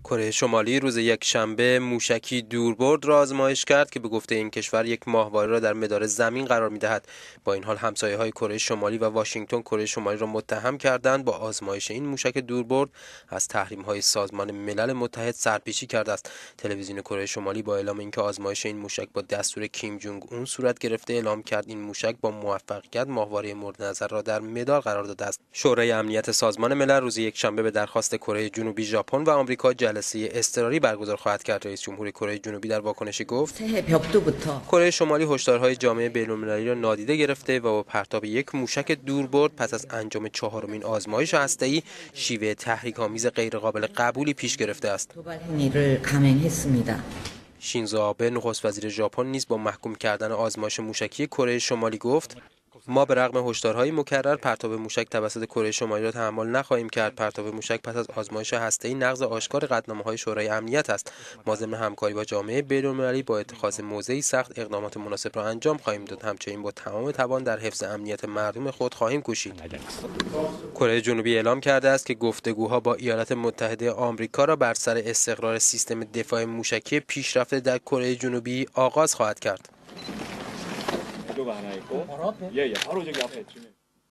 کره شمالی روز یکشنبه موشکی دوربرد را آزمایش کرد که به گفته این کشور یک ماهواره را در مدار زمین قرار می‌دهد. با این حال همسایه‌های کره شمالی و واشنگتن کره شمالی را متهم کردند با آزمایش این موشک دوربرد از تحریم‌های سازمان ملل متحد سرپیچی کرده است. تلویزیون کره شمالی با اعلام اینکه آزمایش این موشک با دستور کیم جونگ اون صورت گرفته اعلام کرد این موشک با موفقیت ماهواره مورد نظر را در مدار قرار داده است. شورای امنیت سازمان ملل روز یکشنبه به درخواست کره جنوبی، ژاپن و آمریکا جلسه اضطراری برگزار خواهد کرد. رئیس جمهور کره جنوبی در واکنشی گفت کره شمالی هشدارهای جامعه بین‌المللی را نادیده گرفته و با پرتاب یک موشک دوربرد پس از انجام چهارمین آزمایش هسته‌ای شیوه تحریک‌آمیز غیرقابل قبولی پیش گرفته است. شینزو آبه نخست وزیر ژاپن نیز با محکوم کردن آزمایش موشکی کره شمالی گفت ما به رغم هشدارهای مکرر پرتاب موشک توسط کره شمالی را تحمل نخواهیم کرد. پرتاب موشک پس از آزمایش هسته‌ای نقض آشکار قطعنامه‌های شورای امنیت است. ما ضمن همکاری با جامعه بین‌المللی با اتخاذ موضعی سخت اقدامات مناسب را انجام خواهیم داد. همچنین با تمام توان در حفظ امنیت مردم خود خواهیم کوشید. کره جنوبی اعلام کرده است که گفتگوها با ایالات متحده آمریکا را بر سر استقرار سیستم دفاع موشکی پیشرفته در کره جنوبی آغاز خواهد کرد.